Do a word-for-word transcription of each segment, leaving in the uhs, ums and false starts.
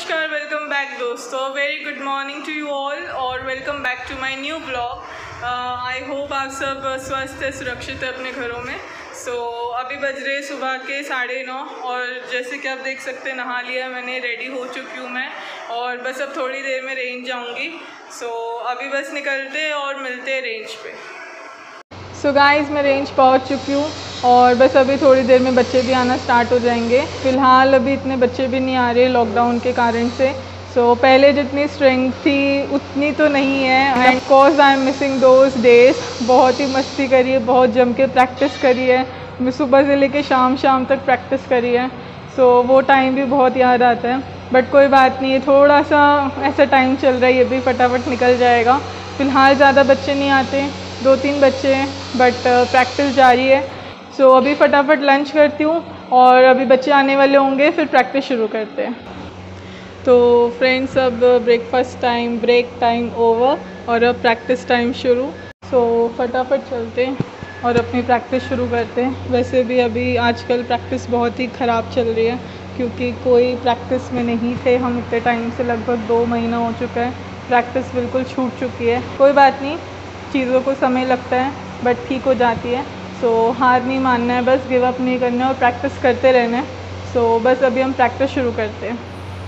नमस्कार, welcome back दोस्तों। Very good morning to you all और welcome back to my new blog. I hope आप सब स्वस्थ है, सुरक्षित है अपने घरों में। सो so, अभी बज रहे सुबह के साढ़े नौ और जैसे कि आप देख सकते हैं नहा लिया मैंने, रेडी हो चुकी हूँ मैं और बस अब थोड़ी देर में रेंज जाऊँगी। सो so, अभी बस निकलते हैं और मिलते हैं रेंज पे। सो so गाइस, मैं रेंज पहुँच चुकी हूँ और बस अभी थोड़ी देर में बच्चे भी आना स्टार्ट हो जाएंगे। फ़िलहाल अभी इतने बच्चे भी नहीं आ रहे लॉकडाउन के कारण से। सो so, पहले जितनी स्ट्रेंथ थी उतनी तो नहीं है and course I am missing those days. बहुत ही मस्ती करी है, बहुत जम के प्रैक्टिस करी है, मैं सुबह से लेके शाम शाम तक प्रैक्टिस करी है। सो so, वो टाइम भी बहुत याद आता है, बट कोई बात नहीं है, थोड़ा सा ऐसा टाइम चल रहा है, ये भी फटाफट निकल जाएगा। फ़िलहाल ज़्यादा बच्चे नहीं आते, दो तीन बच्चे हैं, बट प्रैक्टिस जारी है। सो so, अभी फटाफट लंच करती हूँ और अभी बच्चे आने वाले होंगे, फिर प्रैक्टिस शुरू करते हैं। तो फ्रेंड्स, अब breakfast time, break time over और अब प्रैक्टिस टाइम शुरू। सो so, फटाफट चलते हैं और अपनी प्रैक्टिस शुरू करते हैं। वैसे भी अभी आजकल प्रैक्टिस बहुत ही ख़राब चल रही है क्योंकि कोई प्रैक्टिस में नहीं थे हम इतने टाइम से, लगभग दो महीना हो चुका है, प्रैक्टिस बिल्कुल छूट चुकी है। कोई बात नहीं, चीज़ों को समय लगता है बट ठीक हो जाती है। सो so, हार नहीं मानना है, बस गिव अप नहीं करना है और प्रैक्टिस करते रहना है। सो so, बस अभी हम प्रैक्टिस शुरू करते हैं।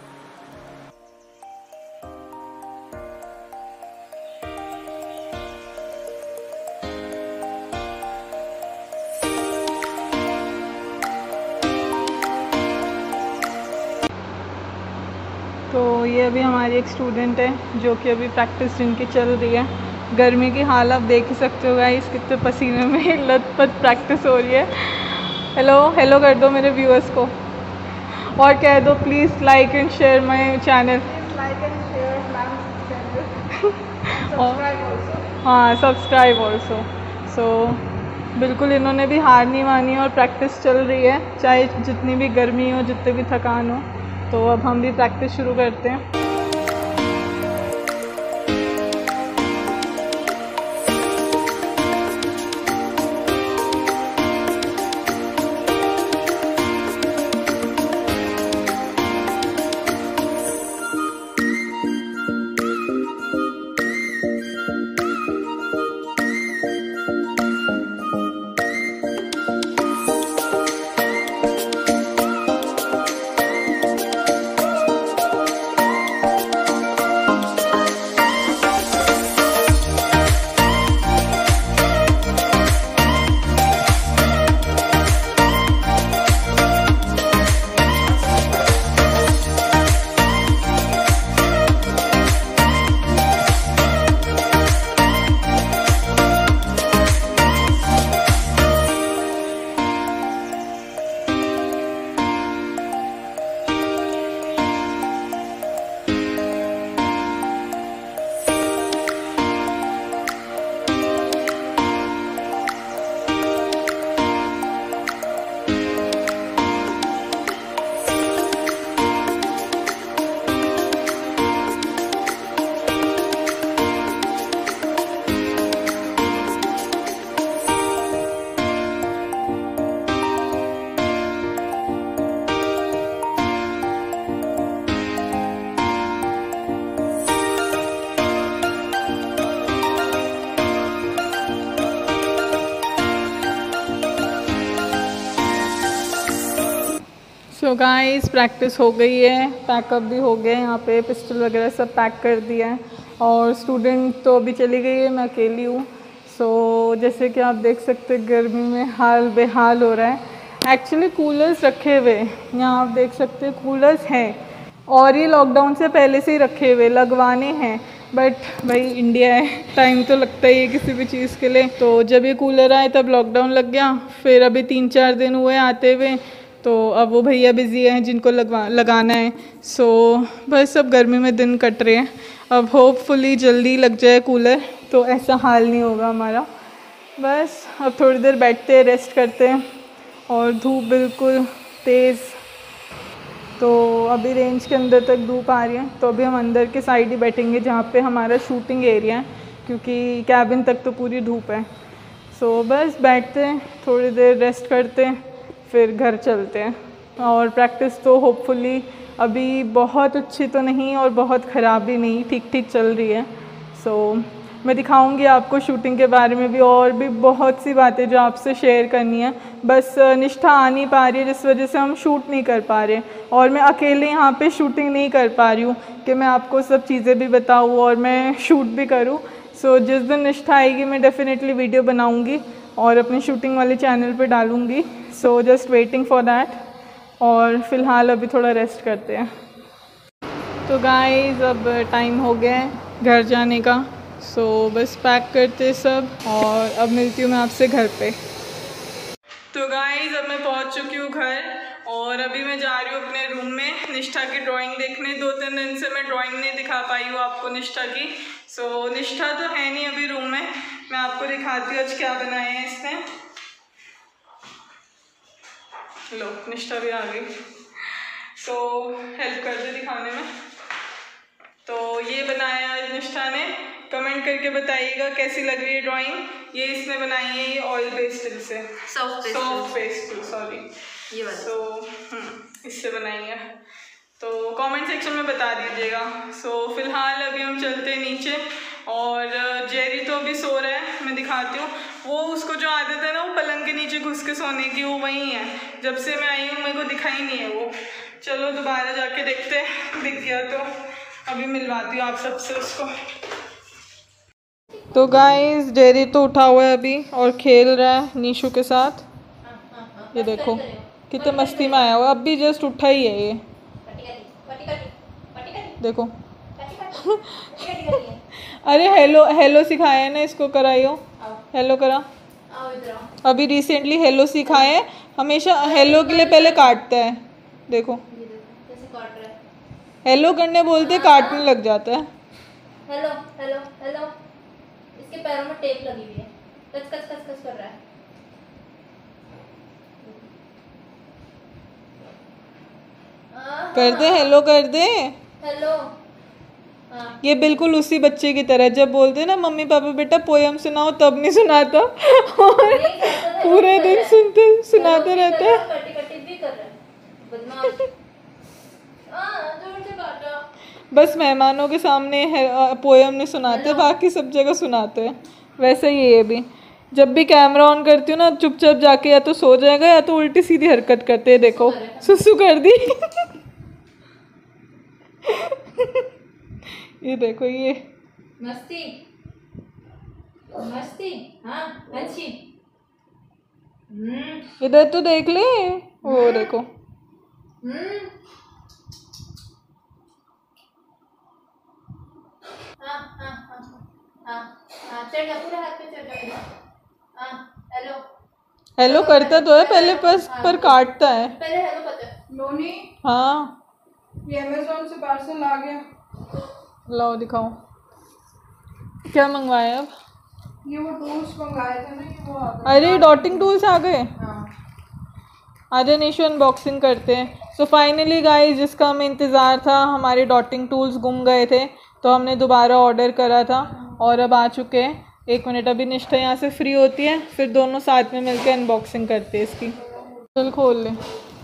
तो ये अभी हमारी एक स्टूडेंट है जो कि अभी प्रैक्टिस जिनकी चल रही है। गर्मी की हाल आप देख ही सकते हो गाइस, कितने पसीने में लथपथ प्रैक्टिस हो रही है। हेलो हेलो कर दो मेरे व्यूअर्स को और कह दो please like and share my channel. Like and share हाँ, सब्सक्राइब ऑल्सो। सो बिल्कुल इन्होंने भी हार नहीं मानी और प्रैक्टिस चल रही है, चाहे जितनी भी गर्मी हो, जितनी भी थकान हो। तो अब हम भी प्रैक्टिस शुरू करते हैं। सो गाइस, प्रैक्टिस हो गई है, पैकअप भी हो गया है, यहाँ पे पिस्टल वगैरह सब पैक कर दिया है और स्टूडेंट तो अभी चली गई है, मैं अकेली हूँ। सो so, जैसे कि आप देख सकते हैं गर्मी में हाल बेहाल हो रहा है। एक्चुअली कूलर्स रखे हुए यहाँ आप देख सकते हैं, कूलर्स हैं और ये लॉकडाउन से पहले से ही रखे हुए लगवाने हैं, बट भाई इंडिया है, टाइम तो लगता ही है किसी भी चीज़ के लिए। तो जब ये कूलर आए तब लॉकडाउन लग गया, फिर अभी तीन चार दिन हुए आते हुए, तो अब वो भैया बिज़ी हैं जिनको लगवा लगाना है। सो बस अब गर्मी में दिन कट रहे हैं, अब होपफुली जल्दी लग जाए कूलर तो ऐसा हाल नहीं होगा हमारा। बस अब थोड़ी देर बैठते हैं, रेस्ट करते हैं और धूप बिल्कुल तेज़, तो अभी रेंज के अंदर तक धूप आ रही है, तो अभी हम अंदर के साइड ही बैठेंगे जहाँ पे हमारा शूटिंग एरिया है, क्योंकि कैबिन तक तो पूरी धूप है। सो बस बैठते हैं, थोड़ी देर रेस्ट करते हैं, फिर घर चलते हैं। और प्रैक्टिस तो होपफुली अभी बहुत अच्छी तो नहीं और बहुत ख़राब भी नहीं, ठीक ठीक चल रही है। सो so, मैं दिखाऊंगी आपको शूटिंग के बारे में भी और भी बहुत सी बातें जो आपसे शेयर करनी है। बस निष्ठा आ नहीं पा रही है जिस वजह से हम शूट नहीं कर पा रहे, और मैं अकेले यहाँ पे शूटिंग नहीं कर पा रही हूँ कि मैं आपको सब चीज़ें भी बताऊँ और मैं शूट भी करूँ। सो so, जिस दिन निष्ठा आएगी मैं डेफिनेटली वीडियो बनाऊँगी और अपनी शूटिंग वाले चैनल पे डालूँगी। So just waiting for that. और फ़िलहाल अभी थोड़ा रेस्ट करते हैं। तो गाइस अब टाइम हो गया है घर जाने का। सो so, बस पैक करते सब और अब मिलती हूँ मैं आपसे घर पे। तो गाइस अब मैं पहुँच चुकी हूँ घर और अभी मैं जा रही हूँ अपने रूम में निष्ठा की ड्राइंग देखने। दो तीन दिन से मैं ड्राइंग नहीं दिखा पाई हूँ आपको निष्ठा की। सो so, निष्ठा तो है नहीं अभी रूम में, मैं आपको दिखाती हूँ आज क्या बनाए हैं इसने। लो निष्ठा भी आ गई। सो so, हेल्प कर दे दिखाने में। तो ये बनाया आज निष्ठा ने, कमेंट करके बताइएगा कैसी लग रही है ड्राइंग। ये इसने बनाई है, ये ऑयल पेस्टल से, सॉफ्ट पेस्टल सॉरी ये वाला। तो इससे बनाई है, तो कमेंट सेक्शन में बता दीजिएगा। सो so, फिलहाल अभी हम चलते हैं नीचे और जेरी तो अभी सो रहा है, मैं दिखाती हूँ। वो उसको जो आदत है ना वो पलंग के नीचे घुस के सोने की, वो वही है। जब से मैं आई हूँ मेरे को दिखाई नहीं है वो। चलो दोबारा जाके देखते हैं, दिख गया तो अभी मिलवाती हूँ आप सबसे उसको। तो गाइस जेरी तो उठा हुआ है अभी और खेल रहा है नीशू के साथ। ये देखो कितने मस्ती में आया हुआ, अब भी जस्ट उठा ही है ये, देखो। अरे हेलो हेलो सिखाया है ना इसको, कराइयो हेलो करा। अभी रिसेंटली हेलो सिखाए हैं, हमेशा हेलो के लिए पहले काटता है, देखो हेलो करने बोलते काटने लग जाता है। हेलो हेलो हेलो, इसके पैरों में टेप लगी हुई है, कच कच कच कच कर रहा है। कर दे हेलो, कर दे हेलो। ये बिल्कुल उसी बच्चे की तरह, जब बोलते ना मम्मी पापा बेटा पोयम सुनाओ तब नहीं सुनाता और पूरे दिन सुनते सुनाते रहते हैं। कटी कटी भी कर रहा है, बदमाश। बस मेहमानों के सामने पोयम नहीं सुनाते, बाकी सब जगह सुनाते हैं। वैसे ही ये भी जब भी कैमरा ऑन करती हूँ ना चुपचाप जाके या तो सो जाएगा या तो उल्टी सीधी हरकत करते हैं, देखो सुसु कर दी ये देखो ये मस्ती मस्ती। हाँ अच्छी, इधर तो देख ले, वो देखो हेलो हेलो करता तो है पहले बस पर काटता है। पहले हेलो पता है। लोनी हाँ ये अमेज़न से पार्सल आ गया, लाओ दिखाओ क्या मंगवाया अब। ये वो टूल्स मंगाए थे ना, ये वो आ गए। अरे डॉटिंग टूल्स आ गए। हाँ आजा निशु अनबॉक्सिंग करते हैं। सो फाइनली गाइस जिसका हमें इंतज़ार था, हमारे डॉटिंग टूल्स गुम गए थे तो हमने दोबारा ऑर्डर करा था और अब आ चुके हैं। एक मिनट अभी निष्ठा यहाँ से फ्री होती है फिर दोनों साथ में मिलकर अनबॉक्सिंग करते हैं इसकी। चल खोल ले।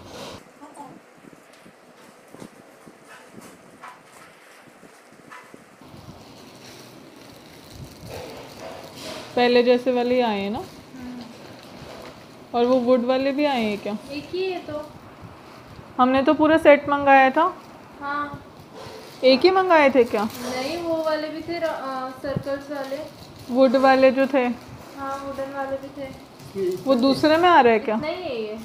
पहले जैसे वाले आए हैं ना, और वो वुड वाले भी आए हैं क्या? एक ही है तो हमने तो पूरा सेट मंगाया था। हाँ एक ही मंगाए थे क्या? नहीं वो वाले भी थे, सर्कल्स वाले, वुड वाले जो थे। हाँ वुडन वाले भी थे। वो दूसरे में आ रहा है क्या? नहीं है ये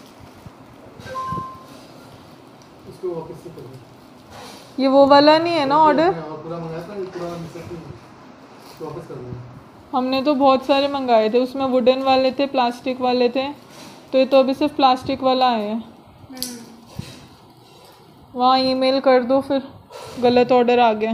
इसको वापस से कर दो। ये वो वाला नहीं है ना ऑर्डर? पूरा मंगाया था, पूरा वापस कर दो। हमने तो बहुत सारे मंगाए थे, उसमें वुडन वाले थे, प्लास्टिक वाले थे, तो ये तो अभी सिर्फ प्लास्टिक वाला आया है। वहाँ ईमेल कर दो फिर, गलत ऑर्डर आ गया।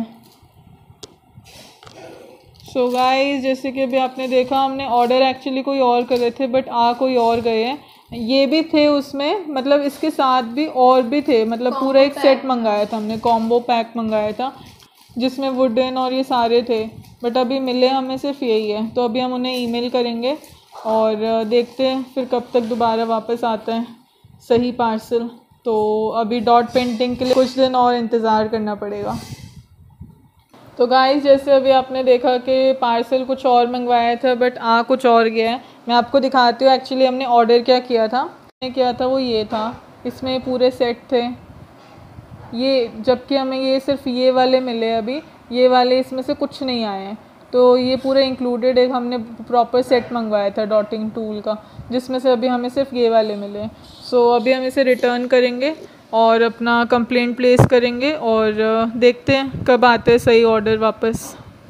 सो गाइस जैसे कि अभी आपने देखा हमने ऑर्डर एक्चुअली कोई और करे थे बट आ कोई और गए हैं। ये भी थे उसमें, मतलब इसके साथ भी और भी थे, मतलब पूरा एक सेट मंगाया था हमने, कॉम्बो पैक मंगाया था जिसमें वुडन और ये सारे थे, बट अभी मिले हमें सिर्फ यही है। तो अभी हम उन्हें ईमेल करेंगे और देखते हैं फिर कब तक दोबारा वापस आता है सही पार्सल। तो अभी डॉट पेंटिंग के लिए कुछ दिन और इंतज़ार करना पड़ेगा। तो गाइस जैसे अभी आपने देखा कि पार्सल कुछ और मंगवाया था बट आ कुछ और गया है। मैं आपको दिखाती हूँ एक्चुअली हमने ऑर्डर क्या किया था। हमने किया था वो ये था, इसमें पूरे सेट थे ये, जबकि हमें ये सिर्फ ये वाले मिले अभी, ये वाले इसमें से कुछ नहीं आए हैं। तो ये पूरे इंक्लूडेड एक हमने प्रॉपर सेट मंगवाया था डॉटिंग टूल का, जिसमें से अभी हमें सिर्फ ये वाले मिले। सो अभी हम इसे रिटर्न करेंगे और अपना कंप्लेंट प्लेस करेंगे और देखते हैं कब आते हैं सही ऑर्डर वापस।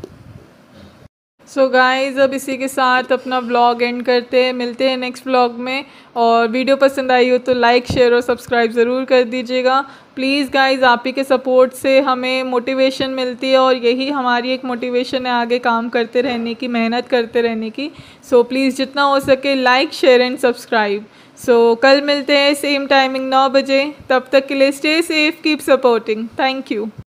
सो so गाइज़ अब इसी के साथ अपना व्लॉग एंड करते हैं, मिलते हैं नेक्स्ट व्लॉग में। और वीडियो पसंद आई हो तो लाइक शेयर और सब्सक्राइब ज़रूर कर दीजिएगा प्लीज़ गाइज़। आप ही के सपोर्ट से हमें मोटिवेशन मिलती है और यही हमारी एक मोटिवेशन है आगे काम करते रहने की, मेहनत करते रहने की। सो so प्लीज़ जितना हो सके like share and subscribe. So कल मिलते हैं सेम टाइमिंग नौ बजे, तब तक के लिए stay safe, keep supporting, thank you.